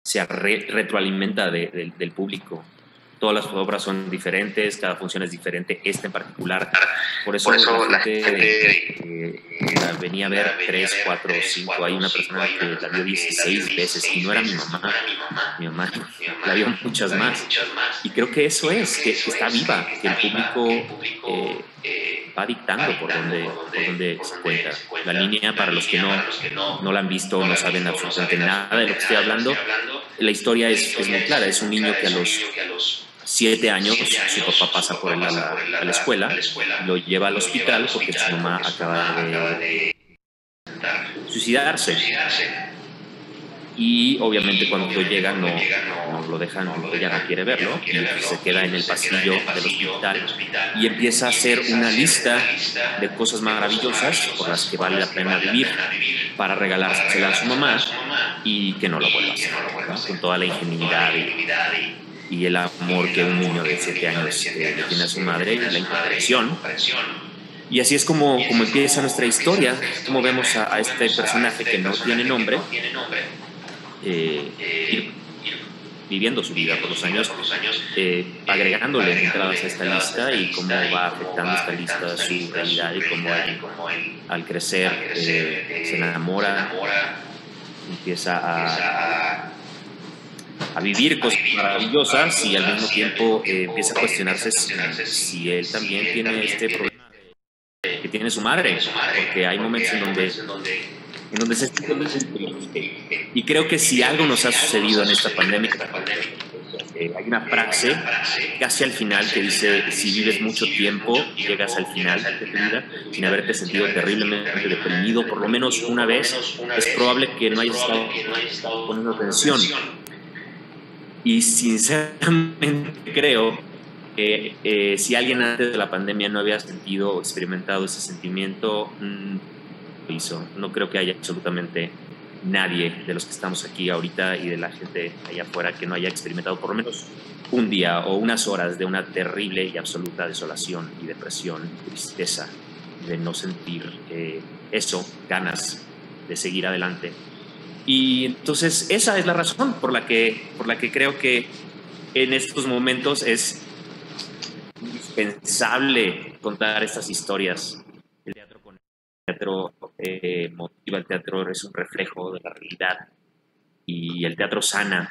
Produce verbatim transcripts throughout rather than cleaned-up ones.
se re retroalimenta de, de, del público. Todas las obras son diferentes, cada función es diferente, esta en particular. Por eso, Por eso la gente, la gente eh, la venía a ver tres, cuatro, cinco. Hay una persona que la vio dieciséis veces y no era mi mamá. Mi mamá la vio muchas más. Y creo que eso es, que, que está viva, que el público eh, va dictando por dónde, por dónde se cuenta. La línea, para los que no, no la han visto, no saben absolutamente nada de lo que estoy hablando, la historia es, es muy clara. Es un niño que a los siete años su papá pasa por él a la, a la escuela, lo lleva al hospital porque su mamá acaba de suicidarse. Y obviamente cuando llega no, no lo dejan, ella no quiere verlo, y se queda en el pasillo del hospital y empieza a hacer una lista de cosas maravillosas por las que vale la pena vivir para regalársela a su mamá y que no lo vuelva a hacer, ¿no? Con toda la ingenuidad y, y el amor que un niño de siete años eh, le tiene a su madre, y la incomprensión. Y así es como, como empieza nuestra historia, como vemos a, a este personaje que no tiene nombre, eh, ir viviendo su vida por los años, eh, agregándole entradas a esta lista y cómo va afectando esta lista a su realidad y cómo él, al crecer eh, se enamora, empieza a, a vivir cosas maravillosas y al mismo tiempo eh, empieza a cuestionarse si, si él también tiene este problema que tiene su madre, porque hay momentos en donde en donde se siente muy triste. Y creo que si algo nos ha sucedido en esta pandemia, eh, hay una frase casi al final que dice: si vives mucho tiempo, llegas al final de tu vida sin haberte sentido terriblemente deprimido por lo menos una vez, es probable que no hayas estado poniendo atención. Y sinceramente creo que eh, si alguien antes de la pandemia no había sentido o experimentado ese sentimiento, mmm, hizo. No creo que haya absolutamente nadie de los que estamos aquí ahorita y de la gente allá afuera que no haya experimentado por lo menos un día o unas horas de una terrible y absoluta desolación y depresión, tristeza, de no sentir eh, eso, ganas de seguir adelante. Y entonces esa es la razón por la que, por la que creo que en estos momentos es indispensable contar estas historias. El teatro con el teatro eh, motiva, el teatro es un reflejo de la realidad y el teatro sana.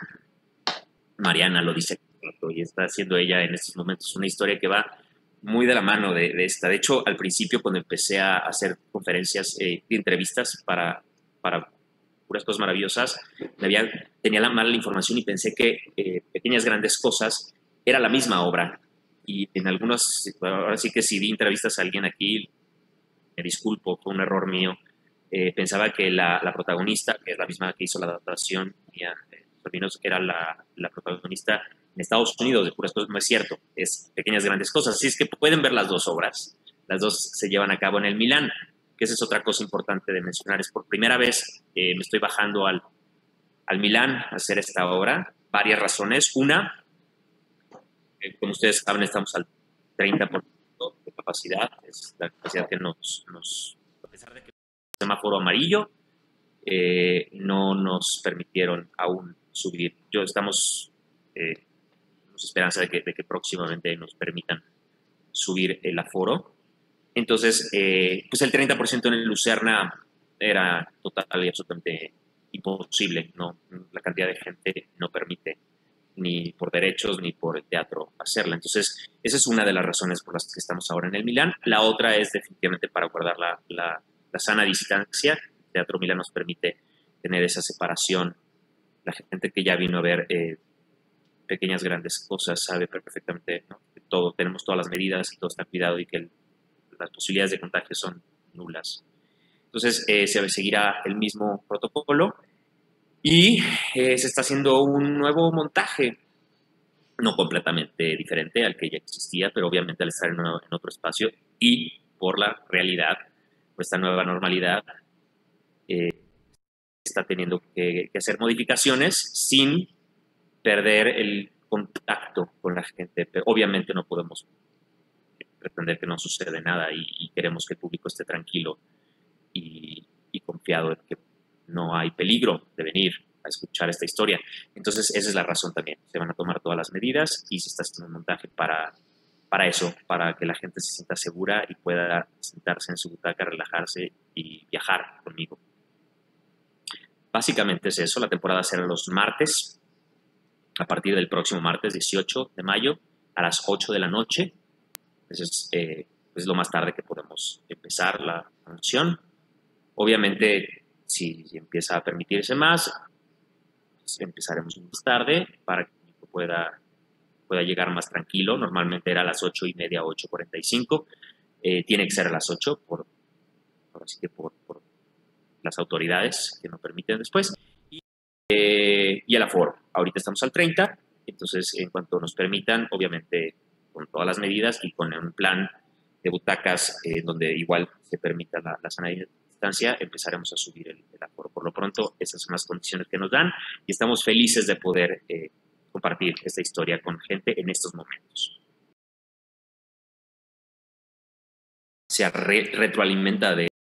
Mariana lo dice y está haciendo ella en estos momentos una historia que va muy de la mano de, de esta. De hecho, al principio, cuando empecé a hacer conferencias eh, y entrevistas para, para puras cosas maravillosas, me había, tenía la mala información y pensé que eh, Pequeñas Grandes Cosas era la misma obra. Y en algunos, ahora sí que si di entrevistas a alguien aquí, me disculpo, fue un error mío. Eh, pensaba que la, la protagonista, que es la misma que hizo la adaptación, mía, eh, era la, la protagonista en Estados Unidos, de puras cosas. No es cierto, es Pequeñas Grandes Cosas. Así es que pueden ver las dos obras. Las dos se llevan a cabo en el Milán, que esa es otra cosa importante de mencionar. Es por primera vez eh, me estoy bajando al, al Milán a hacer esta obra. Varias razones. Una, eh, como ustedes saben, estamos al treinta por ciento de capacidad. Es la capacidad que nos, nos a pesar de que el semáforo amarillo, eh, no nos permitieron aún subir. Yo estamos, eh, tenemos esperanza de que, de que próximamente nos permitan subir el aforo. Entonces, eh, pues el treinta por ciento en el Lucerna era total y absolutamente imposible, ¿no? La cantidad de gente no permite, ni por derechos ni por el teatro, hacerla. Entonces, esa es una de las razones por las que estamos ahora en el Milán. La otra es definitivamente para guardar la, la, la sana distancia. El Teatro Milán nos permite tener esa separación. La gente que ya vino a ver eh, Pequeñas Grandes Cosas sabe perfectamente, ¿no?, que todo, tenemos todas las medidas y todo está cuidado y que el, las posibilidades de contagio son nulas. Entonces, eh, se seguirá el mismo protocolo y eh, se está haciendo un nuevo montaje, no completamente diferente al que ya existía, pero obviamente al estar en, una, en otro espacio y por la realidad, por esta nueva normalidad, eh, está teniendo que, que hacer modificaciones sin perder el contacto con la gente. Pero obviamente no podemos pretender que no sucede nada y, y queremos que el público esté tranquilo y, y confiado en que no hay peligro de venir a escuchar esta historia. Entonces, esa es la razón también. Se van a tomar todas las medidas y se está haciendo un montaje para, para eso, para que la gente se sienta segura y pueda sentarse en su butaca, relajarse y viajar conmigo. Básicamente es eso. La temporada será los martes, a partir del próximo martes dieciocho de mayo a las ocho de la noche. Eso es, eh, es lo más tarde que podemos empezar la función. Obviamente, si, si empieza a permitirse más, pues empezaremos más tarde para que pueda, pueda llegar más tranquilo. Normalmente era a las ocho y media, ocho cuarenta y cinco. Eh, tiene que ser a las ocho por, por, así que por, por las autoridades que no permiten después. Y, eh, y el aforo. Ahorita estamos al treinta, entonces en cuanto nos permitan, obviamente con todas las medidas y con un plan de butacas eh, donde igual se permita la, la sana distancia, empezaremos a subir el, el aforo. Por lo pronto, esas son las condiciones que nos dan y estamos felices de poder eh, compartir esta historia con gente en estos momentos. Se re retroalimenta de